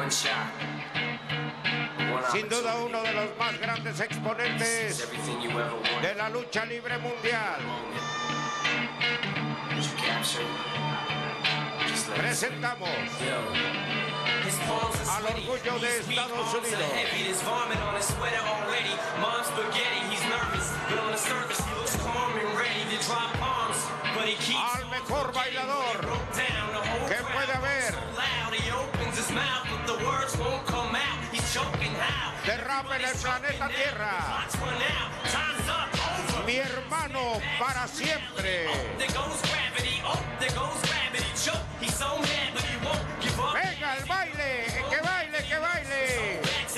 Sin duda uno de los más grandes exponentes de la lucha libre mundial. Presentamos al orgullo de Estados Unidos, al mejor bailador que puede haber derrame en el planeta Tierra. Mi hermano para siempre. Venga el baile, que baile, que baile.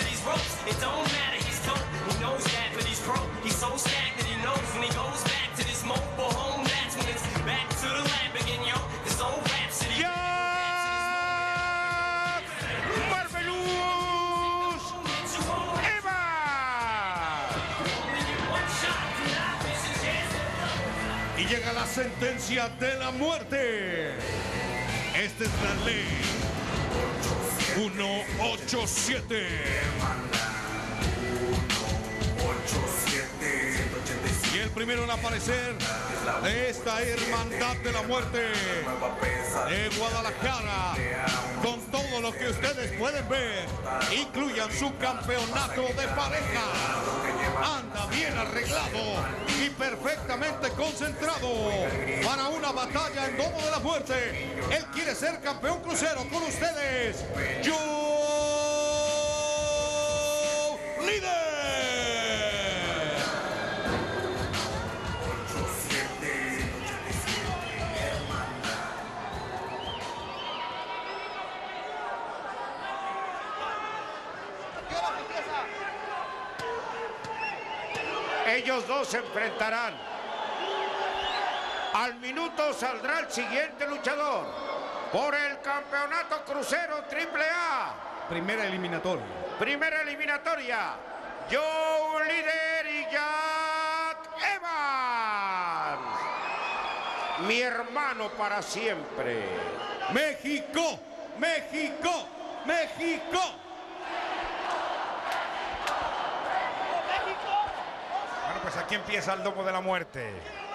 Y llega la sentencia de la muerte. Esta es la ley 187. Y el primero en aparecer de esta hermandad de la muerte de Guadalajara, con todo lo que ustedes pueden ver, incluyan su campeonato de pareja. Anda bien arreglado y perfectamente concentrado para una batalla en Domo de la Muerte. Él quiere ser campeón crucero. Con ustedes, Joe Líder. Ellos dos se enfrentarán. Al minuto saldrá el siguiente luchador por el campeonato crucero AAA. Primera eliminatoria. Primera eliminatoria. Joe Líder y Jack Evans. Mi hermano para siempre. México, México, México. Pues aquí empieza el Domo de la Muerte.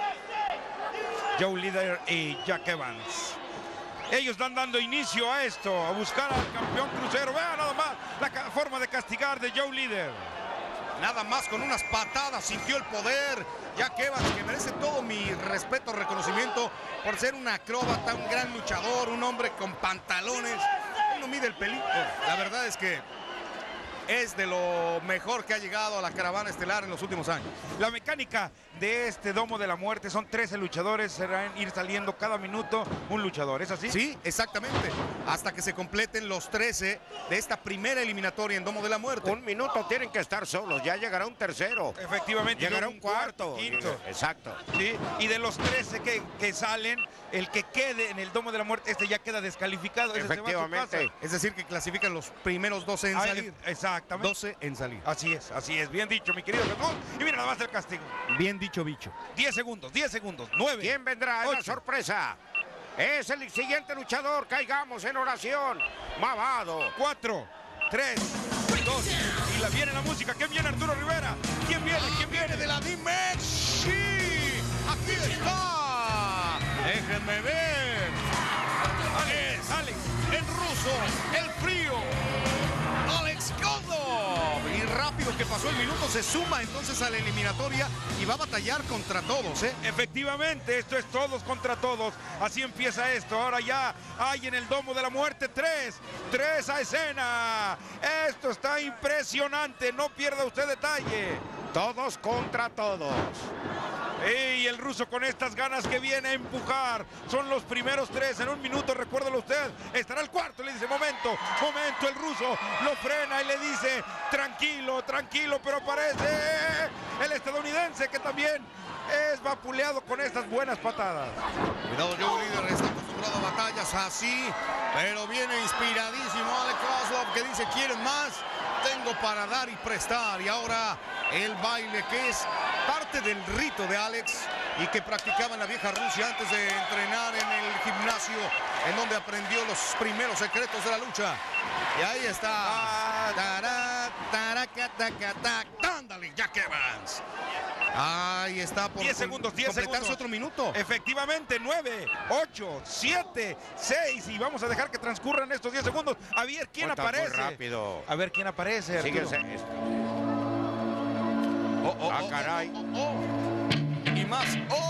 Joe Líder y Jack Evans. Ellos están dando inicio a esto, a buscar al campeón crucero. Vean nada más la forma de castigar de Joe Líder. Nada más con unas patadas sintió el poder. Jack Evans, que merece todo mi respeto, reconocimiento por ser un acróbata, un gran luchador, un hombre con pantalones. Él no mide el pelito. La verdad es que es de lo mejor que ha llegado a la caravana estelar en los últimos años. La mecánica de este Domo de la Muerte son 13 luchadores, serán ir saliendo cada minuto un luchador, ¿es así? Sí, exactamente. Hasta que se completen los 13 de esta primera eliminatoria en Domo de la Muerte. Un minuto tienen que estar solos, ya llegará un tercero. Efectivamente. Llegará un cuarto. Quinto. Exacto. ¿Sí? Y de los 13 que salen, el que quede en el Domo de la Muerte, este ya queda descalificado. Efectivamente. Es decir, que clasifican los primeros 12 en salir. Exactamente. 12 en salir. Así es. Bien dicho, mi querido Jesús. Y mira nada más el castigo. Bien dicho, bicho. 10 segundos, 9. ¿Quién vendrá? Es la 8. sorpresa. Es el siguiente luchador. Caigamos en oración. Mamado. 4, 3, 2. Y viene la música. ¿Quién viene, Arturo Rivera? ¿Quién viene? ¿Quién viene de la Dimension? Aquí está. Déjenme ver. Alex. El ruso, el frío. Alex Kondo. Y rápido que pasó el minuto, se suma entonces a la eliminatoria y va a batallar contra todos, ¿eh? Efectivamente, esto es todos contra todos. Así empieza esto. Ahora ya hay en el Domo de la Muerte 3 a escena. Esto está impresionante, no pierda usted detalle. Todos contra todos. Y el ruso con estas ganas que viene a empujar. Son los primeros 3 en un minuto, recuérdalo usted. Estará el cuarto, le dice, momento. El ruso lo frena y le dice, tranquilo, pero aparece el estadounidense que también es vapuleado con estas buenas patadas. Cuidado, Joe Líder está acostumbrado a batallas así, pero viene inspiradísimo Alex Koslov, que dice, ¿quieren más? Tengo para dar y prestar. Y ahora el baile que es parte del rito de Alex y que practicaba en la vieja Rusia antes de entrenar en el gimnasio en donde aprendió los primeros secretos de la lucha. Y ahí está. Ándale, Jack Evans. Ahí está por 10 segundos, 10 completarse segundos. otro minuto. Efectivamente, 9, 8, 7, 6 y vamos a dejar que transcurran estos 10 segundos. A ver quién Está aparece. muy rápido. A ver quién aparece. Sigue Arturo. caray. Y más.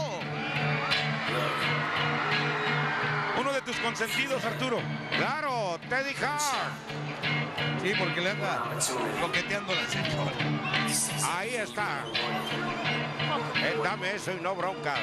Uno de tus consentidos, Arturo. Claro, Teddy Hart. Sí, porque le anda coqueteando la señora. Ahí está. Dame eso y no broncas.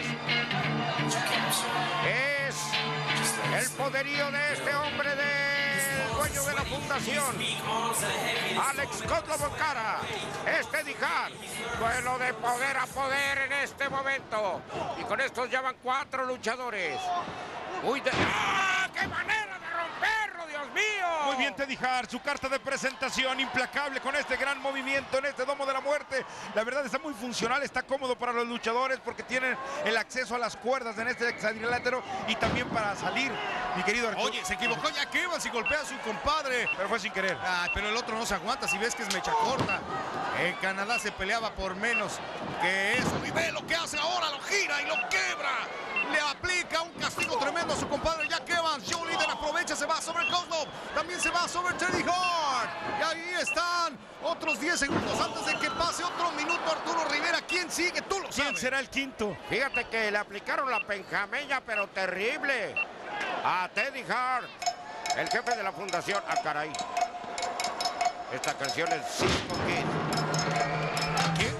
Es el poderío de este hombre, del dueño de la fundación, Alex Kotlovonkara. Teddy Hart. Duelo de poder a poder en este momento. Y con estos ya van 4 luchadores. ¡Ah! ¡Qué manera de romperlo, Dios mío! Muy bien, Teddy Hart, su carta de presentación implacable con este gran movimiento en este domo de la muerte. La verdad está muy funcional, está cómodo para los luchadores porque tienen el acceso a las cuerdas en este hexadrilátero y también para salir, mi querido Arturo. Oye, se equivocó Jack Evans y golpea a su compadre. Pero fue sin querer. Pero el otro no se aguanta, si ves que es mecha corta. En Canadá se peleaba por menos que eso. Y ve lo que hace ahora, lo gira y lo quebra. Le aplica un castigo tremendo a su compadre Jack Evans. Joe Líder aprovecha, se va sobre Kozlov. También se va sobre Teddy Hart. Y ahí están otros 10 segundos antes de que pase otro minuto. Arturo Rivera, ¿quién sigue? Tú lo sabes. ¿Quién será el quinto? Fíjate que le aplicaron la penjameña, pero terrible, a Teddy Hart, el jefe de la fundación. ¡Ah, caray! Esta canción es Cisco Kid. ¿Quién?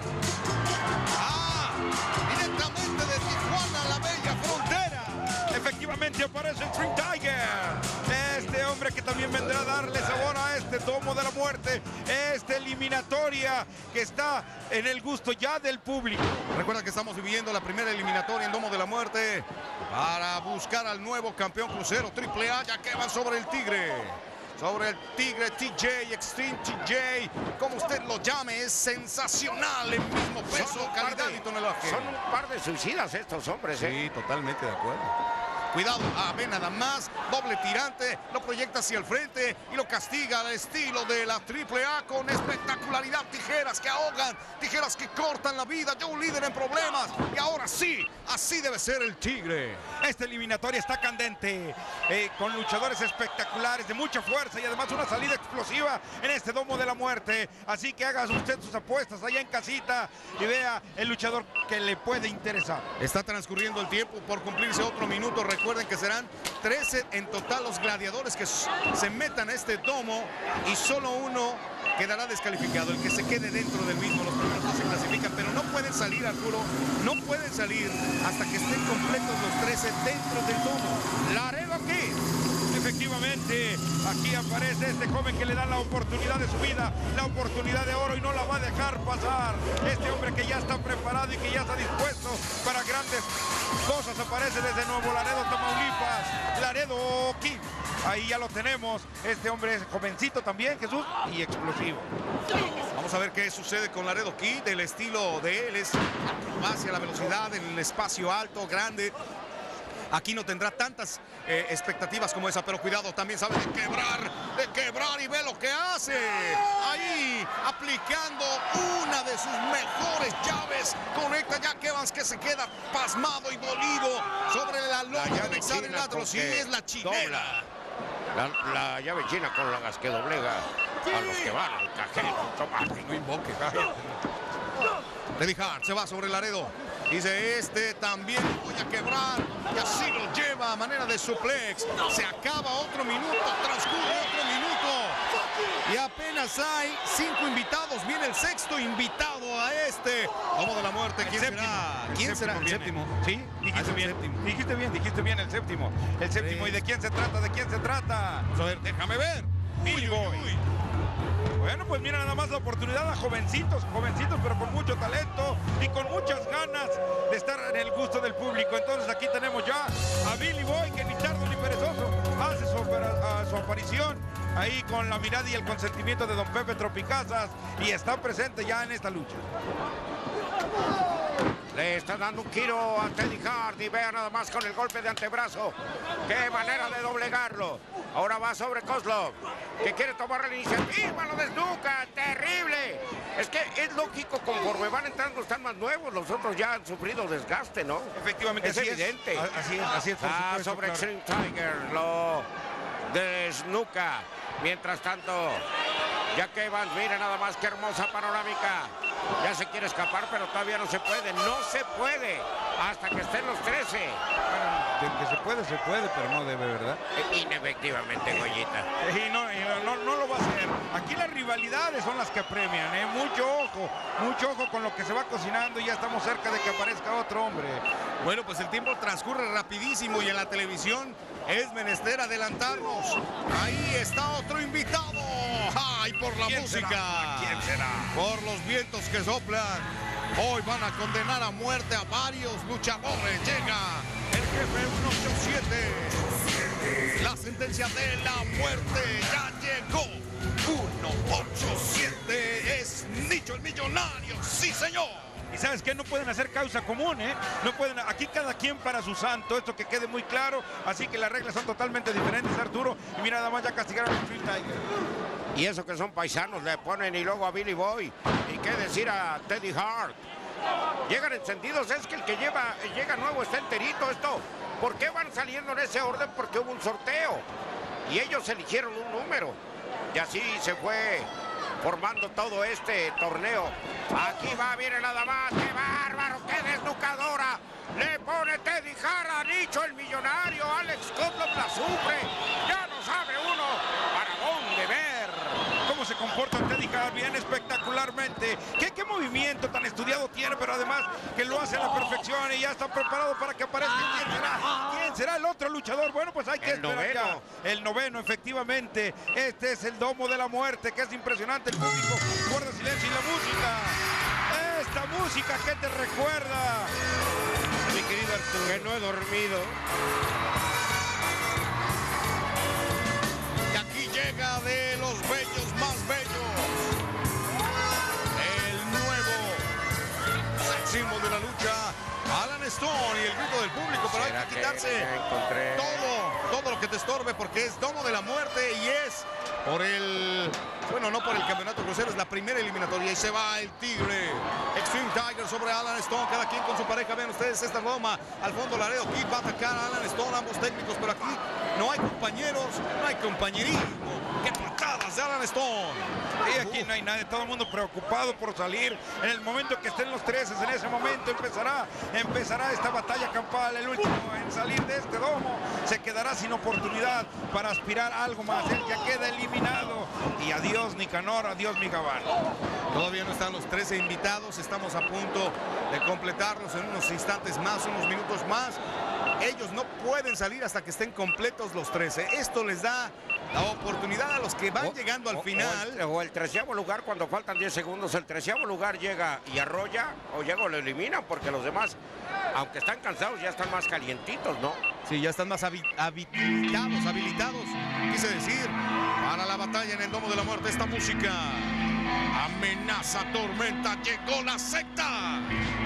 Directamente de Tijuana a la bella frontera. Efectivamente aparece el Dream Tiger. Este hombre que también vendrá a darle sabor a este domo de la muerte. Esta eliminatoria que está en el gusto ya del público. Recuerda que estamos viviendo la primera eliminatoria en Domo de la Muerte para buscar al nuevo campeón crucero AAA, ya que van sobre el Tigre. Sobre el Tigre TJ, Extreme TJ, como usted lo llame, es sensacional en mismo peso, calidad y tonelaje. Son un par de suicidas estos hombres, ¿eh? Sí, totalmente de acuerdo. Cuidado, ve nada más, doble tirante, lo proyecta hacia el frente y lo castiga al estilo de la AAA con espectacularidad. Tijeras que ahogan, tijeras que cortan la vida. Joe Líder en problemas y ahora sí, así debe ser el Tigre. Esta eliminatoria está candente, con luchadores espectaculares, de mucha fuerza y además una salida explosiva en este domo de la muerte. Así que haga usted sus apuestas allá en casita y vea el luchador que le puede interesar. Está transcurriendo el tiempo por cumplirse otro minuto. Recuerden que serán 13 en total los gladiadores que se metan a este domo y solo uno quedará descalificado, el que se quede dentro del mismo. Los primeros no se clasifican, pero no pueden salir, Arturo, no pueden salir hasta que estén completos los 13 dentro del domo. Laredo Kid. Efectivamente, aquí aparece este joven que le da la oportunidad de su vida, la oportunidad de oro y no la va a dejar pasar. Este hombre que ya está preparado y que ya está dispuesto para grandes cosas aparece desde Nuevo Laredo, Tamaulipas, Laredo Kid. Ahí ya lo tenemos. Este hombre es jovencito también, Jesús, y explosivo. Vamos a ver qué sucede con Laredo Kid. El estilo de él es acrobacia, la velocidad en el espacio alto, grande. Aquí no tendrá tantas expectativas como esa, pero cuidado, también sabe de quebrar y ve lo que hace. Ahí, aplicando una de sus mejores llaves, conecta Jack Evans que se queda pasmado y dolido sobre la lona del hexadrilátero. Sí, es la chinera. La llave china con las que doblega a los que van al cajero. No invoque. Teddy Hart se va sobre Laredo. Dice, este también voy a quebrar. Y así lo lleva a manera de suplex. Se acaba otro minuto, transcurre otro minuto. Y apenas hay 5 invitados. Viene el 6º invitado a este Domo de la Muerte. ¿Quién será? ¿Quién será? ¿El séptimo? Sí, dijiste bien. Dijiste bien, el séptimo. El séptimo. Sí. ¿Y de quién se trata? ¿De quién se trata? Vamos a ver, déjame ver. Billy Boy. Bueno, pues mira nada más la oportunidad a jovencitos, pero con mucho talento y con muchas ganas de estar en el gusto del público. Entonces aquí tenemos ya a Billy Boy, que ni tardo ni perezoso hace su aparición ahí con la mirada y el consentimiento de don Pepe Tropicazas y está presente ya en esta lucha. Le está dando un giro a Teddy Hart y vea nada más con el golpe de antebrazo. Qué manera de doblegarlo. Ahora va sobre Kozlov, que quiere tomar la iniciativa, lo desnuca, terrible. Es que es lógico, conforme van entrando están más nuevos, los otros ya han sufrido desgaste, ¿no? Efectivamente, es evidente. Así es, por supuesto, sobre claro. Extreme Tiger, lo desnuca. Mientras tanto, Jack Evans, mire nada más qué hermosa panorámica. Ya se quiere escapar, pero todavía no se puede. No se puede hasta que estén los 13. De que se puede, pero no debe, ¿verdad? Inefectivamente, Goyita. Y no lo va a hacer. Aquí las rivalidades son las que premian, ¿eh? Mucho ojo con lo que se va cocinando. Ya estamos cerca de que aparezca otro hombre. Bueno, pues el tiempo transcurre rapidísimo y en la televisión es menester adelantarnos. Ahí está otro invitado. ¡Ay, por la música! ¿Quién será? Por los vientos que soplan. Hoy van a condenar a muerte a varios luchadores. Llega el jefe 187. La sentencia de la muerte ya llegó. 187 es Nicho el Millonario. ¡Sí, señor! Y ¿sabes qué? No pueden hacer causa común, ¿eh? No pueden, aquí cada quien para su santo, esto que quede muy claro. Así que las reglas son totalmente diferentes, Arturo. Y mira, nada más ya castigaron a Extreme Tiger. Y eso que son paisanos le ponen y luego a Billy Boy. Y qué decir a Teddy Hart. Llegan encendidos, es que el que llega nuevo está enterito esto. ¿Por qué van saliendo en ese orden? Porque hubo un sorteo. Y ellos eligieron un número. Y así se fue formando todo este torneo. Aquí va, mire nada más, qué bárbaro, qué desnucadora. Le pone Teddy Hart a Nicho el Millonario. Alex Kozlov la sufre. Ya no sabe uno para dónde ver. Cómo se comporta Teddy Hart, bien espectacularmente. ¿Qué movimiento tan estudiado tiene, pero además que lo hace a la perfección y ya está preparado para que aparezca. ¿Quién será? ¿Quién será el otro luchador? Bueno, pues hay que esperar ya. El noveno, efectivamente. Este es el Domo de la Muerte, que es impresionante. El público guarda silencio y la música. Esta música, ¿qué te recuerda? Mi querido Arturo. Que no he dormido. Y aquí llega de los bellos más bellos. El nuevo símbolo de la lucha, Alan Stone, y el grito del público. Pero hay que quitarse todo lo que te estorbe, porque es Domo de la Muerte y es por el... Bueno, no por el campeonato crucero, es la primera eliminatoria y se va el Tigre. Extreme Tiger sobre Alan Stone, cada quien con su pareja. Vean ustedes esta Roma, al fondo Laredo Kid va a atacar a Alan Stone, ambos técnicos, pero aquí no hay compañeros, no hay compañerismo. ¡Qué patadas de Alan Stone! Y aquí no hay nadie, todo el mundo preocupado por salir. En el momento que estén los 13, en ese momento empezará esta batalla campal. El último en salir de este domo se quedará sin oportunidad para aspirar a algo más. Él ya queda eliminado. Y adiós Nicanor, adiós mi Gabano. Todavía no están los 13 invitados, estamos a punto de completarlos en unos instantes más, unos minutos más. Ellos no pueden salir hasta que estén completos los 13. Esto les da la oportunidad a los que van llegando al final. O el 13º lugar, cuando faltan 10 segundos, el 13º lugar llega y arrolla, o llega o lo eliminan, porque los demás, aunque están cansados, ya están más calientitos, ¿no? Sí, ya están más habilitados, quise decir, para la batalla en el Domo de la Muerte. Esta música, amenaza, tormenta, llegó la secta.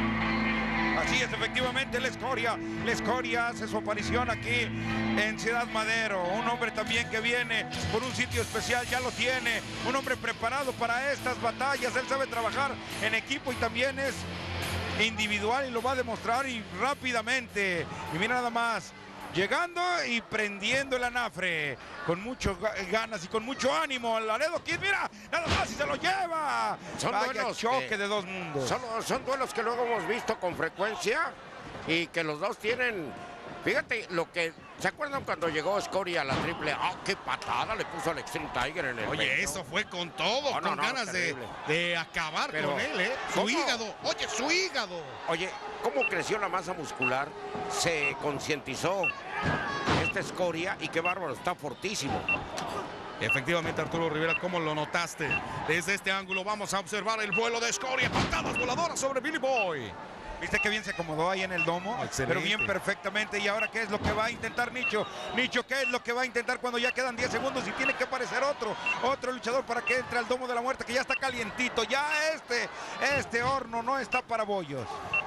Así es, efectivamente, La Escoria hace su aparición aquí en Ciudad Madero. Un hombre también que viene por un sitio especial, ya lo tiene. Un hombre preparado para estas batallas. Él sabe trabajar en equipo y también es individual y lo va a demostrar y rápidamente. Y mira nada más, llegando y prendiendo el anafre con muchas ganas y con mucho ánimo. Laredo Kid, mira, nada más y se lo lleva. Son duelos choque de dos mundos. Son duelos que luego hemos visto con frecuencia y que los dos tienen. Fíjate lo que... ¿Se acuerdan cuando llegó Escoria a la triple? ¡Ah, qué patada le puso al Extreme Tiger en el Oye, pecho! Eso fue con todo, con ganas de acabar con él, ¿eh? Su hígado, oye, su hígado. Oye, ¿cómo creció la masa muscular? Se concientizó esta Escoria y qué bárbaro, está fortísimo. Efectivamente, Arturo Rivera, ¿cómo lo notaste? Desde este ángulo vamos a observar el vuelo de Escoria, patadas voladoras sobre Billy Boy. ¿Viste qué bien se acomodó ahí en el domo? Excelente. Pero bien perfectamente. ¿Y ahora qué es lo que va a intentar Nicho? Nicho, ¿qué es lo que va a intentar cuando ya quedan 10 segundos y tiene que aparecer otro luchador para que entre al Domo de la Muerte, que ya está calientito? Ya este horno no está para bollos.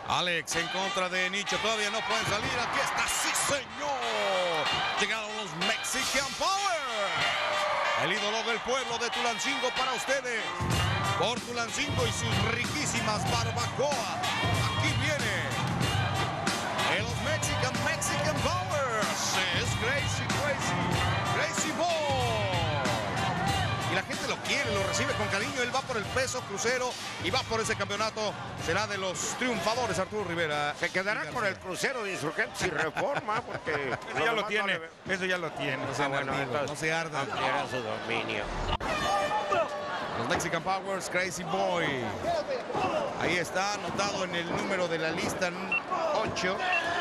Alex en contra de Nicho, todavía no pueden salir. Aquí está, sí señor. Llegaron los Mexican Power. El ídolo del pueblo de Tulancingo para ustedes. Por Tulancingo y sus riquísimas barbacoa. Aquí viene los Mexican Powers. Es Crazy Boy. Y la gente lo quiere, lo recibe con cariño. Él va por el peso crucero y va por ese campeonato. Será de los triunfadores Arturo Rivera. Se quedará con el crucero de Insurgentes y Reforma, porque eso ya lo tiene. Eso ya lo tiene. No se arda. Era su dominio. Los Mexican Powers, Crazy Boy. Ahí está anotado en el número de la lista 8.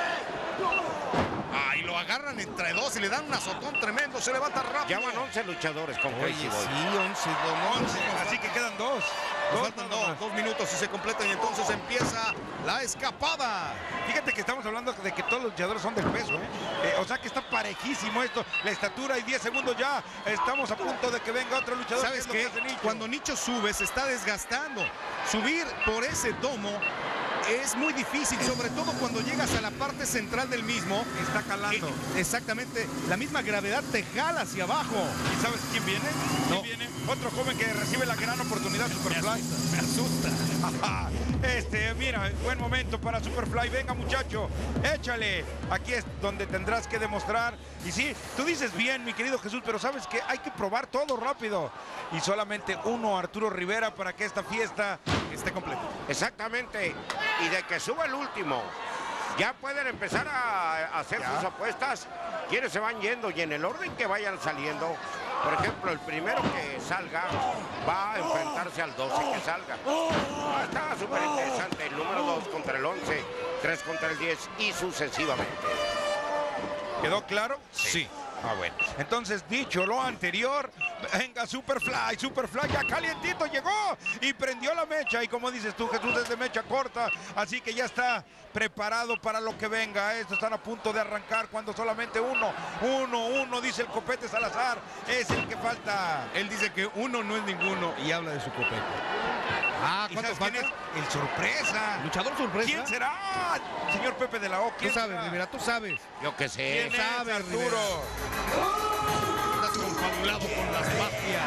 Y lo agarran entre dos y le dan un azotón tremendo. Se levanta rápido. Ya van 11 luchadores con Crazy Boy. Sí, 11. Así que quedan dos. Faltan 2 minutos y se completan y entonces empieza la escapada. Fíjate que estamos hablando de que todos los luchadores son del peso, o sea que está parejísimo esto, la estatura y 10 segundos ya. Estamos a punto de que venga otro luchador. ¿Sabes qué? Cuando Nicho sube se está desgastando. Subir por ese domo es muy difícil, sobre todo cuando llegas a la parte central del mismo. Está calando. Exactamente, la misma gravedad te jala hacia abajo. ¿Y sabes quién viene? No. ¿Quién viene? Otro joven que recibe la gran oportunidad, Superfly. Me asusta. Mira, buen momento para Superfly. Venga, muchacho, échale. Aquí es donde tendrás que demostrar. Y sí, tú dices bien, mi querido Jesús, pero sabes que hay que probar todo rápido. Y solamente uno, Arturo Rivera, para que esta fiesta esté completa. Exactamente. Y de que suba el último, ya pueden empezar a hacer sus apuestas. Quienes se van yendo y en el orden que vayan saliendo. Por ejemplo, el primero que salga va a enfrentarse al 12 que salga. Está súper interesante. El número 2 contra el 11, 3 contra el 10 y sucesivamente. ¿Quedó claro? Sí. Bueno. Entonces, dicho lo anterior, venga Superfly. Superfly ya calientito llegó y prendió la mecha. Y como dices tú, Jesús, es de mecha corta. Así que ya está preparado para lo que venga. Estos están a punto de arrancar cuando solamente uno, dice el Copete Salazar, es el que falta. Él dice que uno no es ninguno y habla de su copete. ¿Cuántos falta? El sorpresa. ¿Luchador sorpresa? ¿Quién será? Señor Pepe de la O. Tú sabes, Rivera, tú sabes. Yo que sé. ¿Quién sabe, Arturo? Estás confabulado con las mafias.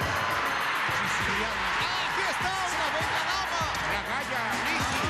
Aquí está una bella dama. La Galla, Lizzy.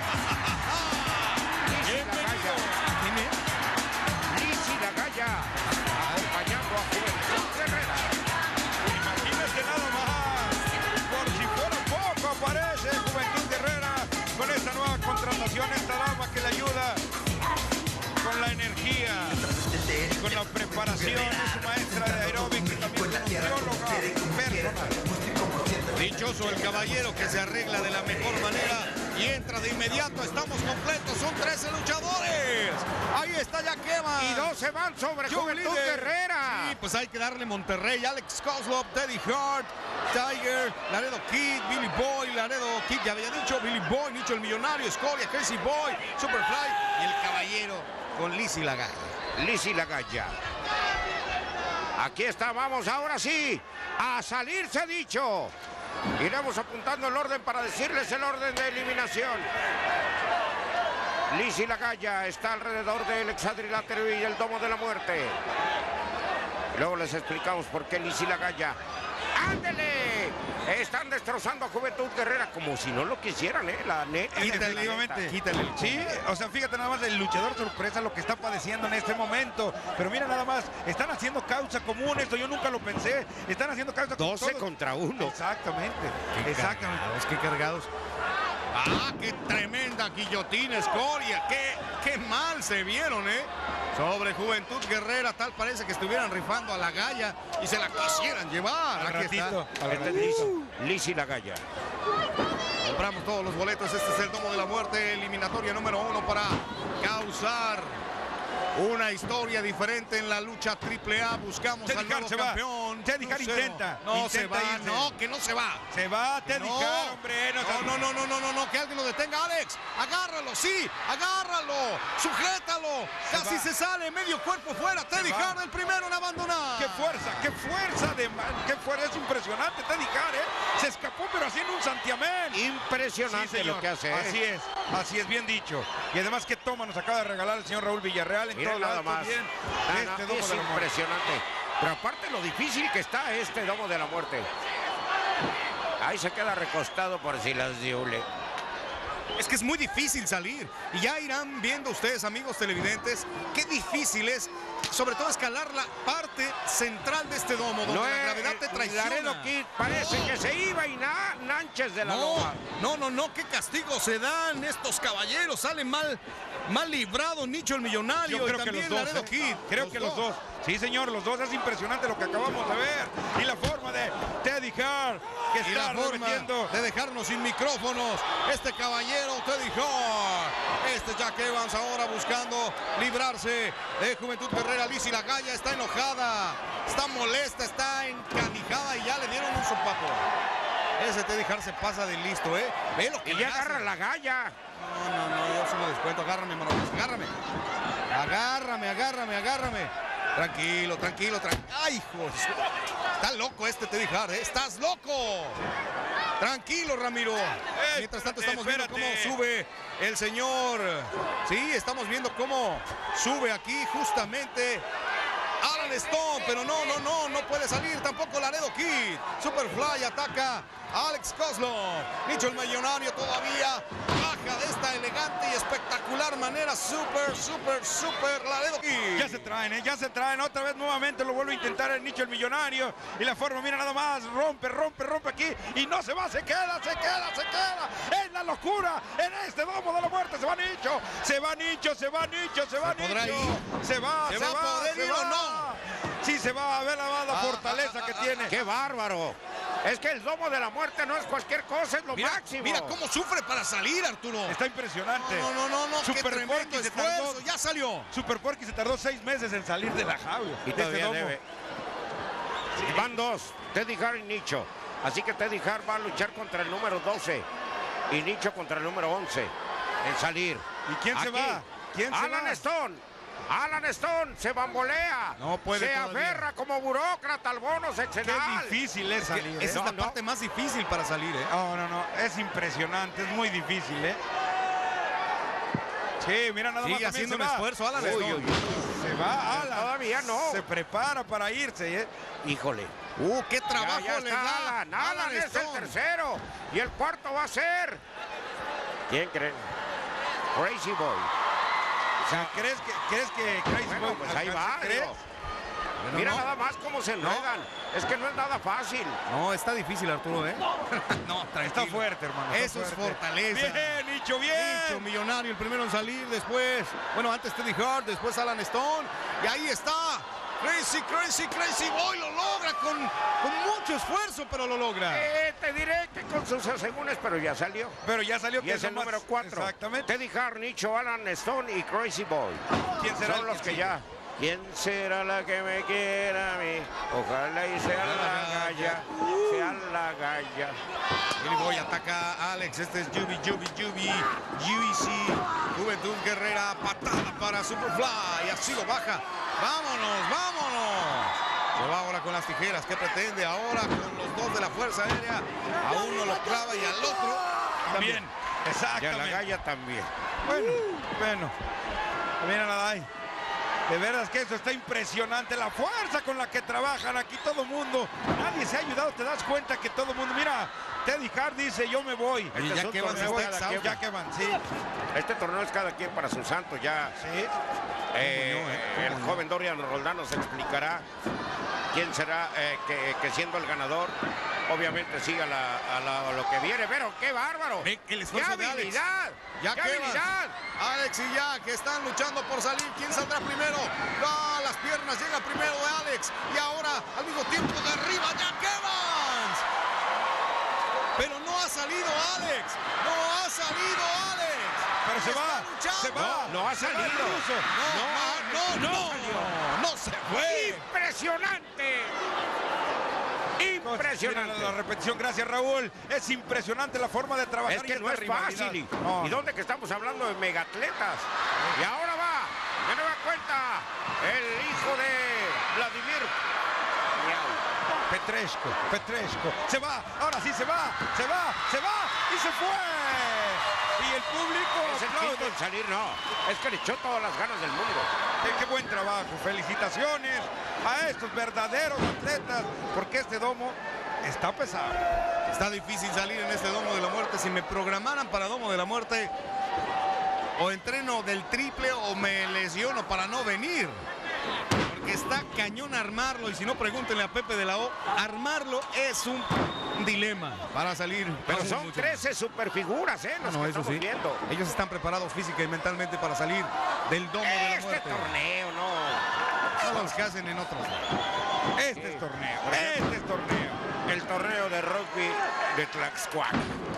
Lizzy la Galla. ¿Quién es? Lizzy la Galla. Acompañando a Juventud Guerrera. Imagínate nada más. Por si fuera poco, aparece Juventud Guerrera con esta nueva contratación, esta dama que le ayuda con la energía, con la preparación, es su maestra de aeróbic y también nutrióloga personal. Dichoso el caballero que se arregla de la mejor manera y entra de inmediato. Estamos completos, son 13 luchadores. Ahí está Jaquema. Y 12 van sobre Juventud Guerrera. Sí, pues hay que darle Monterrey. Alex Kozlov, Teddy Hart, Tiger, Laredo Kid, Billy Boy, Laredo Kid, ya había dicho, Billy Boy, Nicho el Millonario, Escoria, Crazy Boy, Superfly y el caballero con Lizzy la Galla. Lizzy la Galla. Aquí está, vamos ahora sí a salirse dicho. Iremos apuntando el orden para decirles el orden de eliminación. Lizzy la Galla está alrededor del hexadrilátero y el domo de la muerte. Luego les explicamos por qué Lizzy la Galla. ¡Ándele! Están destrozando a Juventud Guerrera como si no lo quisieran, la neta. Efectivamente. Quítale. Sí, o sea, fíjate nada más el luchador sorpresa lo que está padeciendo en este momento. Pero mira nada más, están haciendo causa común, esto yo nunca lo pensé. Están haciendo causa común. 12 contra 1. Exactamente. Qué cargados. ¡Qué tremenda guillotina, Escoria! ¡Qué mal se vieron, Sobre Juventud Guerrera, tal parece que estuvieran rifando a la Galla y se la quisieran llevar. Al Aquí ratito. Está Lizzy la Galla. Compramos todos los boletos. Este es el domo de la muerte, eliminatoria número 1 para causar una historia diferente en la lucha AAA. Buscamos al nuevo campeón. Teddy Hart intenta. No se va, irse. no, que no se va. Se va Teddy Hart, hombre. No, que alguien lo detenga, Alex. Agárralo, sí, agárralo. Sujétalo. Casi se sale, medio cuerpo fuera. Teddy Hart, el primero en abandonar. ¿Qué qué fuerza, es impresionante, Teddy Hart, se escapó pero haciendo un santiamén. Impresionante Sí, lo que hace. Así es, bien dicho. Y además qué toma nos acaba de regalar el señor Raúl Villarreal en Mira todo nada lado más. bien. Domo Es de la Muerte. impresionante. Pero aparte lo difícil que está este Domo de la Muerte. Ahí se queda recostado por si las diule. Es que es muy difícil salir. Y ya irán viendo ustedes, amigos televidentes, qué difícil es, sobre todo escalar la parte central de este domo, donde la gravedad te traiciona. Laredo Kid parece que se iba y Nánchez de la Loma. No, qué castigo se dan estos caballeros. Salen mal librado Nicho el Millonario. Yo creo y que también los dos, Laredo Kid. creo que los dos. Sí, señor, los dos. Es impresionante lo que acabamos de ver. Y la forma de Teddy Hart, que Y está la forma remetiendo. de dejarnos sin micrófonos, este caballero Teddy Hart, este Jack Evans ahora buscando librarse de Juventud Guerrera. Lizzy Lagalla está enojada, está molesta, está encanijada y ya le dieron un sopapo. Ese Teddy Hart se pasa de listo, ve lo que Y le ya hace. agarra la galla. No, yo se lo descuento. Agárrame, mano, agárrame. Tranquilo. ¡Ay, hijo! Está loco este Teddy Hart, ¡Estás loco! Tranquilo, Ramiro. Mientras tanto estamos viendo cómo sube el señor. Sí, estamos viendo cómo sube aquí justamente Alan Stone, pero no puede salir tampoco Laredo Kid. Superfly ataca a Alex Koslov. Nicho el Millonario todavía baja de esta elegante y espectacular manera. Super Laredo Kid. Ya se traen, otra vez nuevamente lo vuelve a intentar el Nicho el Millonario. Y la forma, mira nada más, rompe aquí y no se va, se queda. Es la locura en este Domo de la Muerte. Se va Nicho. ¿Podrá ir? Se va a poder ir o no? Sí, se va a ver la fortaleza que tiene. ¡Qué bárbaro! Es que el Domo de la Muerte no es cualquier cosa, es lo máximo. Mira cómo sufre para salir, Arturo. Está impresionante. No, qué Super tremendo Porky se esfuerzo. tardó. Ya salió. Super Porky se tardó 6 meses en salir de la jaula. Y de todavía domo. debe. Van dos, Teddy Hart y Nicho. Así que Teddy Hart va a luchar contra el número 12 y Nicho contra el número 11 en salir. ¿Y quién se Aquí, va? ¿Quién se Alan va? Stone. Alan Stone se bambolea. No puede se todavía. aferra como burócrata al bono Qué sexenal. difícil es salir. Esa es la No. parte más difícil para salir, No, es impresionante, es muy difícil, Sí, mira nada más. Sigue también haciendo se un va. esfuerzo, Alan Uy, Stone. uy, uy. Se va Alan. Todavía no. Se prepara para irse, Híjole. Qué trabajo Ya le está da Alan. Alan es el Stone. tercero. Y el cuarto va a ser. ¿Quién creen? Crazy Boy. O sea, ¿crees que Crazy Bueno, Boy pues ahí alcance? va. ¿Crees? digo. Bueno, Mira no. nada más cómo se enredan. Es que no es nada fácil. No, está difícil, Arturo, No, tranquilo. Está fuerte, hermano. está Eso es fuerte. fortaleza. Bien, Nicho, bien. Nicho Millonario, el primero en salir, después, antes Teddy Hart, después Alan Stone, y ahí está, Crazy Boy lo logra con mucho esfuerzo, pero lo logra. Te diré que con sus asegúnes, pero ya salió. Pero ya salió Y que es el son más- número 4. Exactamente. Teddy Hart, Nicho, Alan Stone y Crazy Boy. ¿Quién será Son el los que sigue? ya. ¿Quién será la que me quiera a mí? Ojalá y sea la galla. Sea la galla. Billy Boy ataca a Alex, este es UBC, Juventud Guerrera, patada para Superfly, y así lo baja. ¡Vámonos! Se va ahora con las tijeras, ¿qué pretende ahora con los dos de la Fuerza Aérea? A uno lo clava y al otro También. Y a Exactamente. la galla también. Bueno. Mira nada ahí. De veras que eso está impresionante, la fuerza con la que trabajan aquí todo el mundo. Nadie se ha ayudado, te das cuenta que todo el mundo, mira, Teddy Hart dice yo me voy. Y Este es ya un que van torneo a cada estar quien. Ya que van, sí. Este torneo es cada quien para su santo ya. Sí. El joven Dorian Roldán nos explicará quién será que siendo el ganador, obviamente siga a lo que viene. Pero qué bárbaro. Ve el ¡Qué esfuerzo de Alex. habilidad! Ya ¡Qué que habilidad! Alex y Jack están luchando por salir. ¿Quién saldrá primero? Las piernas llega primero de Alex. Y ahora al mismo tiempo de arriba Jack Evans. Pero no ha salido Alex. Pero se Está va. luchando. Se va. No ha Se va el salido. ruso. No se fue. ¡Impresionante! Mira Impresionante. la repetición, gracias Raúl. Es impresionante la forma de trabajar. Es y que esta no es rivalidad. fácil. No. ¿Y dónde que estamos hablando de megatletas? Y ahora va, de nueva cuenta, el hijo de Vladimir Petresco, se va, ahora sí se va, y se fue. Y el público Es el quinto en salir, no. Es que le echó todas las ganas del mundo. Qué buen trabajo, felicitaciones a estos verdaderos atletas, porque este domo está pesado. Está difícil salir en este domo de la muerte. Si me programaran para domo de la muerte, o entreno del triple o me lesiono para no venir. Porque está cañón armarlo, y si no, pregúntenle a Pepe de la O, armarlo es un dilema para salir. Pero son 13 superfiguras, los que estamos viendo. Ellos están preparados física y mentalmente para salir del domo de la muerte. Este torneo, no. No los que hacen en otros. Este es torneo. El torneo de rugby de Tlaxcuac.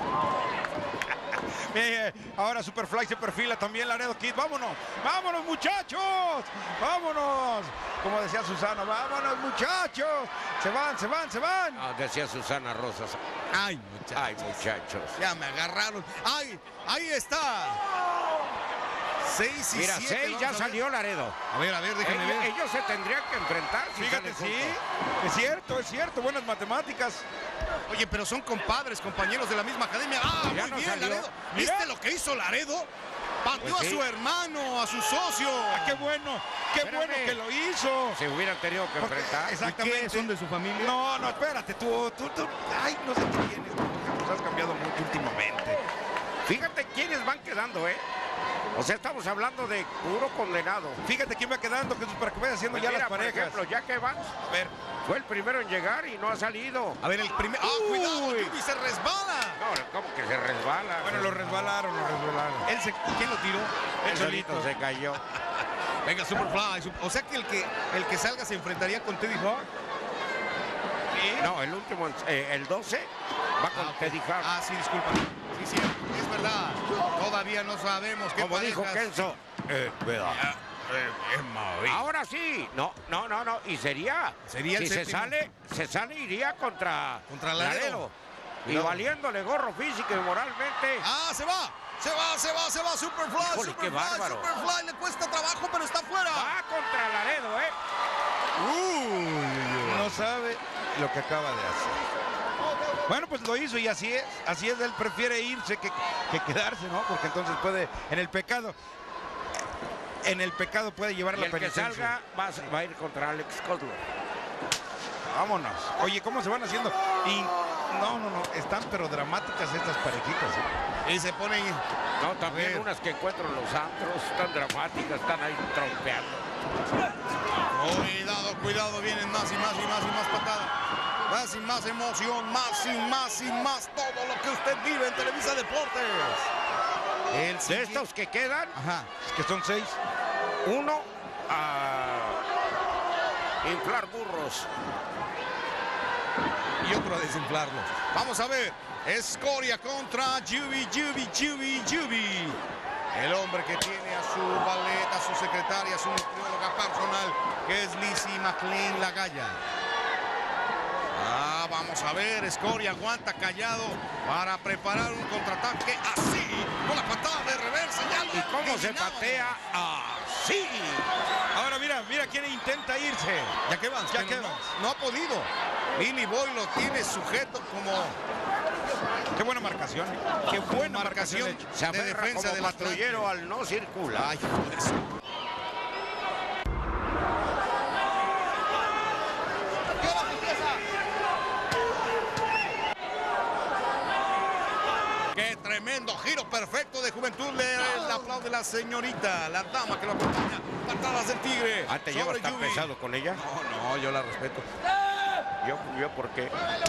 Ahora Superfly se perfila también Laredo Kid. Vámonos muchachos, vámonos. Como decía Susana, vámonos muchachos. Se van. Ah, decía Susana Rosas. Ay, muchachos. Ya me agarraron. Ay, ahí está. 6 y Mira, 7. 6 ya salió Laredo. A ver, déjenme ver. Ellos se tendrían que enfrentar. Fíjate, sí, es cierto, buenas matemáticas. Oye, pero son compadres, compañeros de la misma academia. Ah, Ya muy no bien, salió. Laredo. Mira. ¿Viste lo que hizo Laredo? Pateó Pues sí. a su hermano, a su socio. Qué bueno Espérame. que lo hizo. Se hubieran tenido que enfrentar. Exactamente. ¿Y qué? ¿Son de su familia? No, espérate, tú. Ay, no sé qué tienes. Nos has cambiado mucho últimamente. Fíjate quiénes van quedando, O sea, estamos hablando de puro condenado. Fíjate quién va quedando, Jesús, para que vaya haciendo Pues ya mira, las por parejas. ejemplo, Jack Evans A ver, fue el primero en llegar y no ha salido. A ver, el primer. ¡Ah, cuidado! Yubi se resbala. No, ¿cómo que se resbala? bueno, lo resbalaron. ¿Quién lo tiró? El solito se cayó. Venga, Superfly. O sea que el que salga se enfrentaría con Teddy Hawk. No, el último, el 12, va con Teddy Hart. Ah, sí, disculpa. Sí, es verdad. Todavía no sabemos qué Como dijo parejas. Kenzo. Ahora sí. No. Y sería Sería el si séptimo. se sale, iría contra Laredo. Y Cuidado. valiéndole gorro físico y moralmente. Ah, se va. Superfly. Híjole, qué bárbaro. Superfly le cuesta trabajo, pero está fuera. Va contra Laredo, No sabe lo que acaba de hacer. Bueno, pues lo hizo y así es, él prefiere irse que quedarse, ¿no? Porque entonces puede, en el pecado puede llevar Y la el que penitencia. salga va a ir contra Alex Kotler. Vámonos. Oye, ¿cómo se van haciendo? Y no, están pero dramáticas estas parejitas. Y se ponen. No, también ver. unas que encuentro en los antros, tan dramáticas, están ahí trompeando. Cuidado, vienen más patadas. Más y más emoción, más y más todo lo que usted vive en Televisa Deportes. De estos que quedan, Ajá. Es que son 6. uno a inflar burros. Y otro a desinflarlos. Vamos a ver. Escoria contra Yubi. El hombre que tiene a su ballet, a su secretaria, a su nutrióloga personal, que es Lizzie McLean Lagalla. Vamos a ver, Escoria aguanta callado para preparar un contraataque así, con la patada de reversa. ¿Y cómo se patea? Así. Ahora mira quién intenta irse. Jack Evans no ha podido. Billy Boy lo tiene sujeto como Qué buena marcación. Qué buena marcación. Se de aferra defensa como del patrullero al no circular. Ay, joder. Qué tremendo giro perfecto de Juventud. Le aplaude la señorita, la dama que lo acompaña. Patadas del Tigre. ¿Te llevas tan Yubi. pesado con ella? No, yo la respeto. Yo ¿por qué?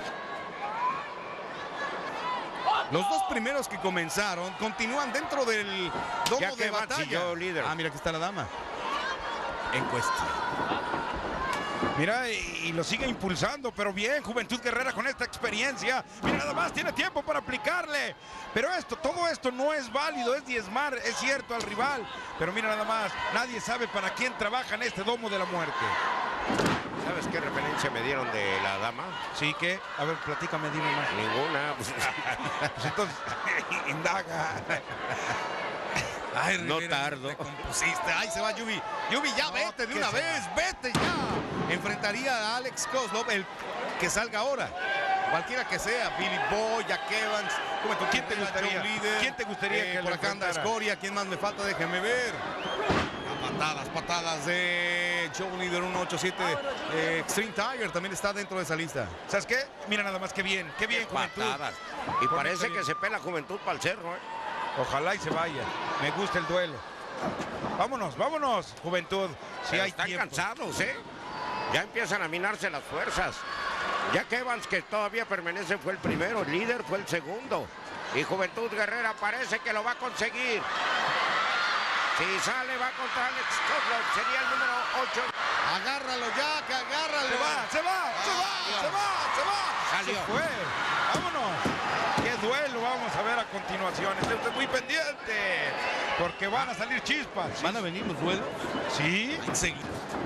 Los dos primeros que comenzaron continúan dentro del domo Jack de Evans y batalla. yo, líder. Mira, aquí está la dama. En cuestión. Mira, y lo sigue impulsando, pero bien, Juventud Guerrera con esta experiencia. Mira, nada más tiene tiempo para aplicarle. Pero todo esto no es válido, es diezmar, es cierto, al rival. Pero mira nada más, nadie sabe para quién trabaja en este domo de la muerte. ¿Sabes qué referencia me dieron de la dama? Sí, que, a ver, platícame, dime más. Ninguna. Pues entonces, indaga. Ay, no Rivera, tardo. te compusiste. Ay, se va Yubi. Yubi, ya vete de una que vez, vete ya. Enfrentaría a Alex Koslov, el que salga ahora. Cualquiera que sea, Billy Boy, Jack Evans. ¿Quién te gustaría? ¿Quién te gustaría que por le acá anda enfrentara? Escoria? ¿Quién más me falta? Déjeme ver. Patadas de Joe Líder 187. Extreme Tiger también está dentro de esa lista. ¿Sabes qué? Mira nada más, qué bien, Juventud. Patadas. Y Por parece esta que se pela Juventud para el cerro, ¿eh? Ojalá y se vaya. Me gusta el duelo. Vámonos, vámonos, Juventud. Si Pero hay están tiempo. cansados, ¿eh? Ya empiezan a minarse las fuerzas. Jack Evans, que todavía permanece, fue el primero. El líder fue el segundo. Y Juventud Guerrera parece que lo va a conseguir. Si sale, va contra Alex Koslov. Sería el número 8. Agárralo, Jack, agárralo. Se va. Salió. Se fue. Vámonos. Qué duelo vamos a ver a continuación. Esté usted muy pendiente. Porque van a salir chispas. ¿Van a venir los duelos? Sí. Enseguida.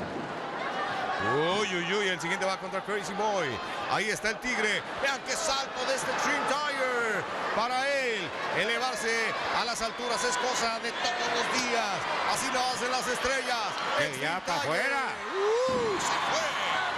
Uy, el siguiente va contra Crazy Boy. Ahí está el Tigre. Vean qué salto de este Extreme Tiger. Para él, elevarse a las alturas es cosa de todos los días. Así lo hacen las estrellas. Que ya para afuera. Se fue.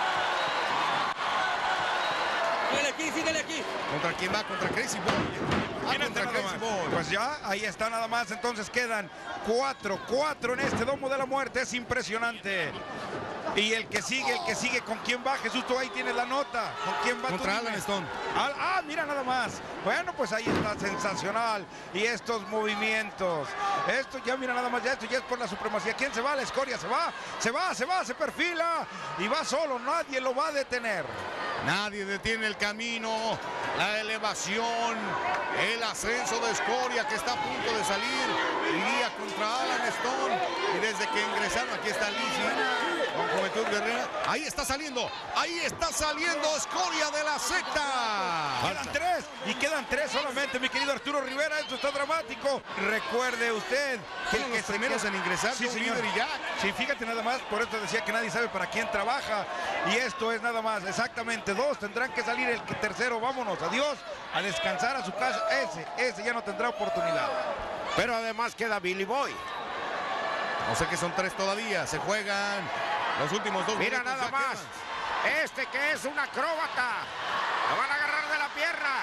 Síguele aquí. ¿Contra quién va? Contra Crazy Boy. Miren Contra nada Crazy más. Boy. Pues ya, ahí está nada más. Entonces quedan 4 en este domo de la muerte. Es impresionante. Y el que sigue, ¿con quién va? Jesús, tú ahí tienes la nota. ¿Con quién va? Contra Tú dime. Alan Stone. Mira nada más. Bueno, pues ahí está, sensacional. Y estos movimientos. Esto ya, mira nada más, esto ya es por la supremacía. ¿Quién se va? La Escoria se perfila. Y va solo, nadie lo va a detener. Nadie detiene el camino, la elevación, el ascenso de Escoria que está a punto de salir. Iría contra Alan Stone. Y desde que ingresaron, aquí está Lizzy con Juventud Guerrera. Ahí está saliendo Escoria de la secta. Quedan tres solamente, mi querido Arturo Rivera. Esto está dramático. Recuerde usted que Fueron los primeros en ingresar, Sí, Joe señor. Líder y Jack. Sí, fíjate nada más, por esto decía que nadie sabe para quién trabaja. Y esto es nada más, exactamente 2. Tendrán que salir el tercero. Vámonos, adiós, a descansar a su casa. Ese ya no tendrá oportunidad. Pero además queda Billy Boy. No sé que son 3 todavía, se juegan los últimos 2 Mira minutos. nada Jack más. Evans. Este que es un acróbata. Lo van a agarrar de la pierna.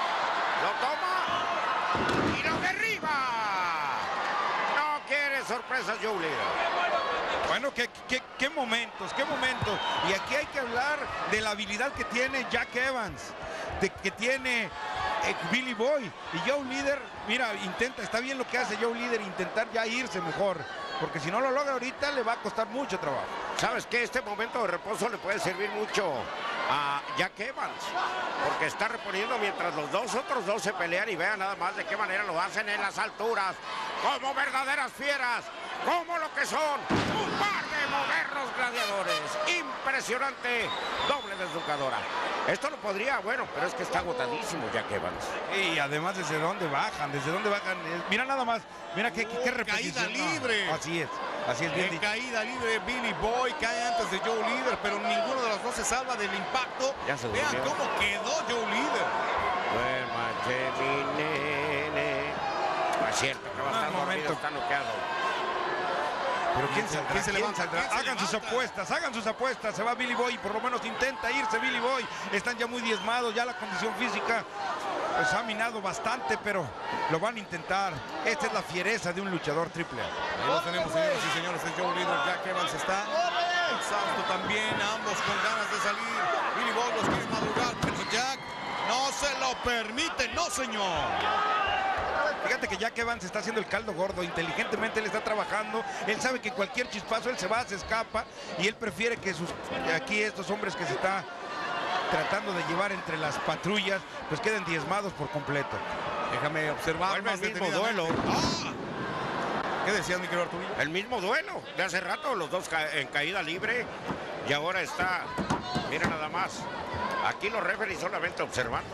Lo toma y lo derriba. No quiere sorpresas, Joe Líder. Bueno, qué momentos. Y aquí hay que hablar de la habilidad que tiene Jack Evans, que tiene Billy Boy. Y Joe Líder, mira, está bien lo que hace Joe Líder, intentar ya irse mejor. Porque si no lo logra ahorita, le va a costar mucho trabajo. ¿Sabes qué? Este momento de reposo le puede servir mucho a Jack Evans, porque está reponiendo mientras los otros dos se pelean, y vean nada más de qué manera lo hacen en las alturas, como verdaderas fieras, como lo que son, un par de modernos gladiadores. Impresionante, doble desnucadora. Esto lo podría, bueno, pero es que está agotadísimo Jack Evans. Y además, ¿desde dónde bajan? Mira nada más, mira qué repetición. Caída libre. Así es bien En dicho. caída libre, Billy Boy cae antes de Joe Líder, pero ninguno de los dos se salva del impacto. Ya se Vean durmió. cómo quedó Joe Líder. Duérmate, mi nene. No es cierto que va a estar dormido, está noqueado. Pero ¿quién saldrá? ¿Quién se levanta? ¿Quién se Hagan sus apuestas. Se va Billy Boy, por lo menos intenta irse Billy Boy. Están ya muy diezmados, ya la condición física pues ha minado bastante, pero lo van a intentar. Esta es la fiereza de un luchador triple A. Ahí lo tenemos, señoras y señores, es Joe Líder. Jack Evans está exhausto también, ambos con ganas de salir. Billy Boy los quiere madrugar, pero Jack no se lo permite, no señor. Fíjate que Jack Evans está haciendo el caldo gordo, inteligentemente él está trabajando, él sabe que cualquier chispazo él se escapa, y él prefiere que aquí estos hombres que se está tratando de llevar entre las patrullas, pues queden diezmados por completo. Déjame observar Vuelve más el mismo detenidamente. duelo. ¿Qué decías, mi querido Arturo? El mismo duelo de hace rato, los dos en caída libre, y ahora está, mira nada más, aquí los referees solamente observando.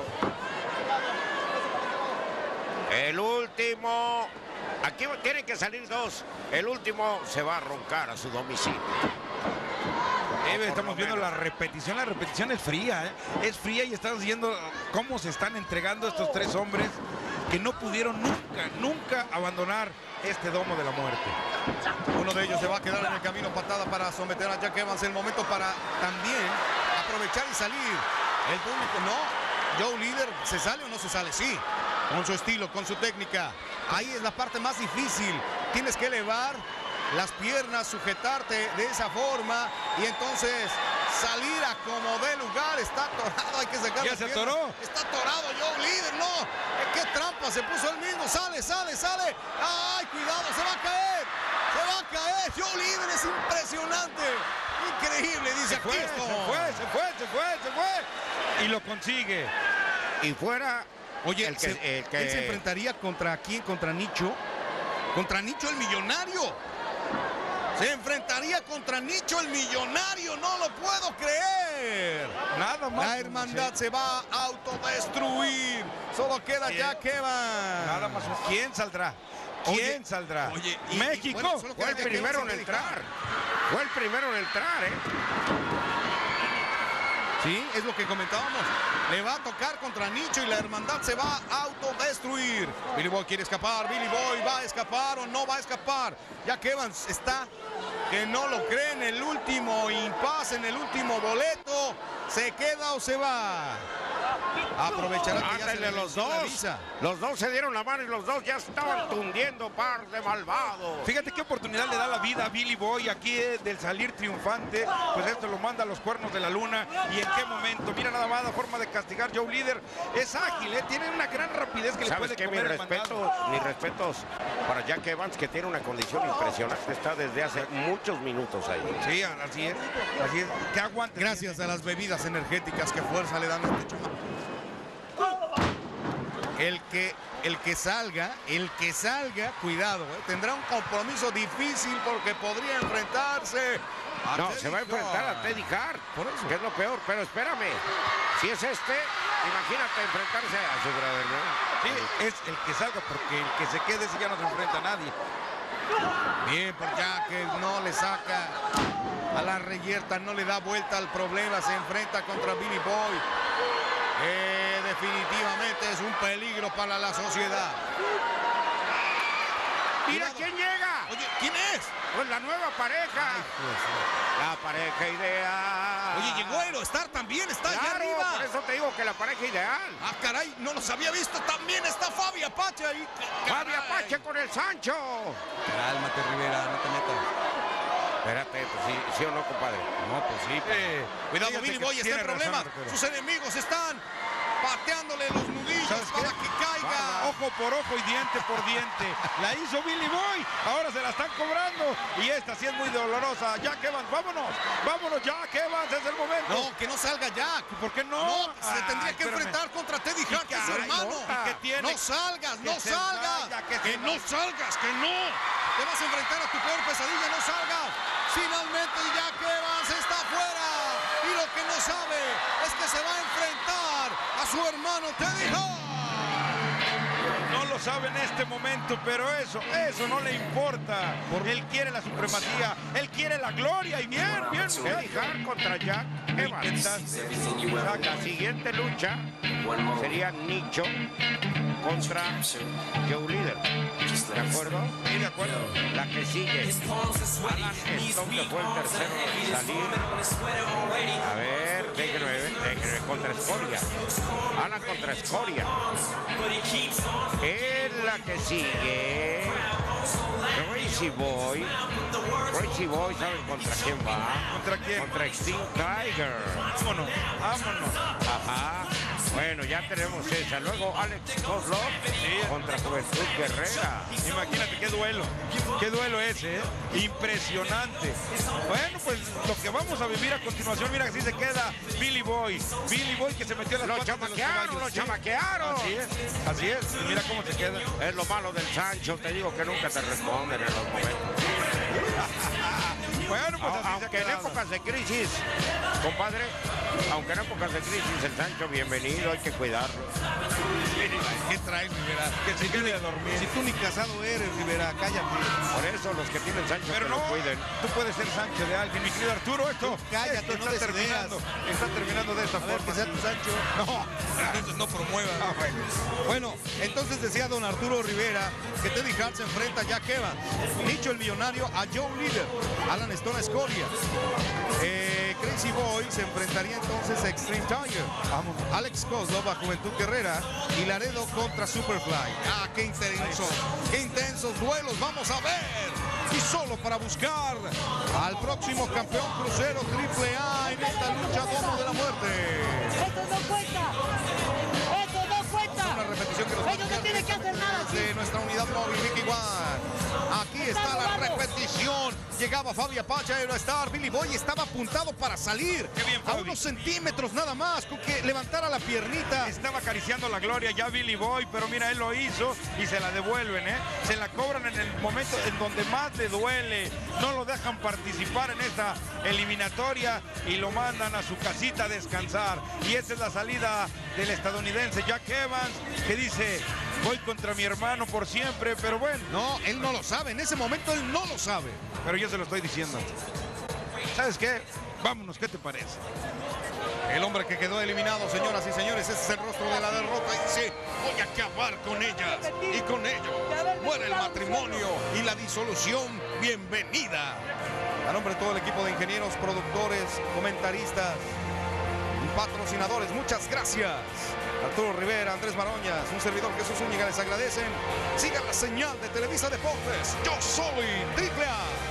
El último, aquí tienen que salir 2, el último se va a roncar a su domicilio. Estamos viendo la repetición es fría, es fría, y estamos viendo cómo se están entregando estos 3 hombres que no pudieron nunca abandonar este domo de la muerte. Uno de ellos se va a quedar en el camino, patada para someter a Jack Evans. El momento para también aprovechar y salir. El público no. Joe Líder, ¿se sale o no se sale? Sí, con su estilo, con su técnica. Ahí es la parte más difícil. Tienes que elevar las piernas, sujetarte de esa forma y entonces salir a como dé lugar. Está atorado, hay que sacar. ¿Ya se atoró? Está atorado Joe Líder, no. Qué trampa, se puso él mismo. Sale. Ay, cuidado, se va a caer. Joe Líder es impresionante. Increíble, dice aquí esto. Se fue. Y lo consigue. Y fuera. Oye, él se enfrentaría contra quién, contra Nicho el millonario. Se enfrentaría contra Nicho el millonario, no lo puedo creer. Nada más. La hermandad se va a autodestruir. Solo queda Jack Evans. Nada más. ¿Quién saldrá? ¿Quién saldrá? Oye, México. Bueno, Fue el primero en entrar. Sí, es lo que comentábamos. Le va a tocar contra Nicho y la hermandad se va a autodestruir. Billy Boy quiere escapar. Billy Boy va a escapar o no va a escapar. Jack Evans está que no lo cree en el último impasse, en el último boleto. ¿Se queda o se va? Aprovechará que ya se le los venció la dos. visa. Los dos se dieron la mano y los dos ya estaban tundiendo, par de malvados. Fíjate qué oportunidad le da la vida a Billy Boy aquí del salir triunfante. Pues esto lo manda a los cuernos de la luna. ¿Y en qué momento? Mira nada más la forma de castigar. Joe Líder es ágil, tiene una gran rapidez que le ¿Sabes puede qué? comer el mandado. Mis respetos para Jack Evans, que tiene una condición impresionante. Está desde hace muchos minutos ahí. Sí, así es. Que aguante. Gracias a las bebidas energéticas que fuerza le dan a este chamaco. El que salga, cuidado, tendrá un compromiso difícil porque podría enfrentarse a No, Teddy se va a enfrentar Hart. a Teddy Hart, Por eso. que es lo peor. Pero espérame, si es imagínate enfrentarse a su brother, ¿no? Sí, es el que salga, porque el que se quede ese ya no se enfrenta a nadie. Bien, por Jack, que no le saca a la reyerta, no le da vuelta al problema, se enfrenta contra Billy Boy. Definitivamente es un peligro para la sociedad. ¡Mira Cuidado. quién llega! Oye, ¿quién es? Pues la nueva pareja. Ay, pues, La pareja ideal. oye, llegó Aerostar también, está allá Claro, arriba. por eso te digo que la pareja ideal. Ah, caray, no los había visto. También está Fabi Apache ahí. Fabi Caray. Apache con el Sancho. Cálmate, Rivera, no te metas. Espérate, pues sí o no, compadre. No, pues sí. Cuidado, Fíjate Billy que Boy está en tiene razón, problemas. Arturo. Sus enemigos están pateándole los nudillos ¿Sabes qué? para que caiga. Ojo por ojo y diente por diente. La hizo Billy Boy. Ahora se la están cobrando. Y esta sí es muy dolorosa. Jack Evans, vámonos. Vámonos, Jack Evans, es el momento. No, que no salga Jack. ¿Por qué no? No, se Ay, tendría que espérame. enfrentar contra Teddy Hart, que es su Ay, hermano. ¿y qué tiene? No salgas, Que no se salgas. vaya, que Que se no vaya. salgas, que no. Te vas a enfrentar a tu peor pesadilla, no salgas. Finalmente Jack Evans está afuera. Y lo que no sabe es que se va a enfrentar a su hermano Teddy Hart. No lo sabe en este momento, pero eso no le importa. Él quiere la supremacía, él quiere la gloria. Y bien. Teddy Hart contra Jack Evans. Intentaste. La siguiente lucha sería Nicho contra Joe Líder. ¿De acuerdo? Sí, de acuerdo. La que sigue, Alan Stone, que fue el tercero en salir. A ver, déjenme contra Escoria. Alan contra Escoria. En la que sigue, Crazy Boy. Crazy Boy, ¿saben contra quién va? ¿Contra quién? Contra Extreme Tiger. Vámonos. Ajá. Bueno, ya tenemos esa. Luego Alex Kozlov contra Juventud Guerrera. Imagínate qué duelo ese, Impresionante. Bueno, pues lo que vamos a vivir a continuación, mira, así se queda Billy Boy que se metió en las Los patas de chamaquearon, caballos, los ¿sí? chamaquearon. Así es, y mira cómo se queda. Es lo malo del Sancho, te digo que nunca te responden en los momentos. Bueno, pues así se Aunque en queda. épocas de crisis, compadre, Aunque en épocas de crisis el Sancho, bienvenido, hay que cuidarlo. ¿Qué traes, Rivera? Que se quede a dormir. Si tú ni casado eres, Rivera, cállate. Por eso los que tienen Sancho Pero que no, lo cuiden. tú puedes ser Sancho de alguien, mi querido Arturo. Esto, Cállate, esto no está des terminando. Está terminando de esta A ver, forma. que sea tu Sancho. No. Entonces no promuevas. Bueno, entonces decía don Arturo Rivera que Teddy Hart se enfrenta a Jack Evans, Nicho el Millonario a Joe Líder, Alan Stone a Escoria. Crazy Boy se enfrentaría entonces a Extreme Tiger, Alex Kozlov a Juventud Guerrera y Laredo contra Superfly. Ah, qué intensos duelos, vamos a ver. Y solo para buscar al próximo campeón crucero AAA en esta lucha Domo de la Muerte. ¡Esto no cuenta! ¡Esto no cuenta! Una repetición que nos va a Ellos no tienen que hacer nada. de nuestra unidad móvil, Mickey One. Aquí está la repetición. Llegaba Fabi Apache, Aerostar. Billy Boy estaba apuntado para salir. Qué bien, a Fabi. unos centímetros nada más, con que levantara la piernita. Estaba acariciando la gloria ya Billy Boy, pero mira, él lo hizo y se la devuelven, ¿eh? Se la cobran en el momento en donde más le duele. No lo dejan participar en esta eliminatoria y lo mandan a su casita a descansar. Y esa es la salida del estadounidense Jack Evans, que dice: voy contra mi hermano por siempre, pero bueno. No, él no lo sabe. En ese momento él no lo sabe. Pero yo se lo estoy diciendo. ¿Sabes qué? Vámonos, ¿qué te parece? El hombre que quedó eliminado, señoras y señores, ese es el rostro de la derrota. Y dice: voy a acabar con ellas. Y con ellos muere el matrimonio y la disolución. Bienvenida. A nombre de todo el equipo de ingenieros, productores, comentaristas y patrocinadores, muchas gracias. Arturo Rivera, Andrés Maroñas, un servidor Jesús Zúñiga les agradecen. Sigan la señal de Televisa Deportes. Yo soy AAA.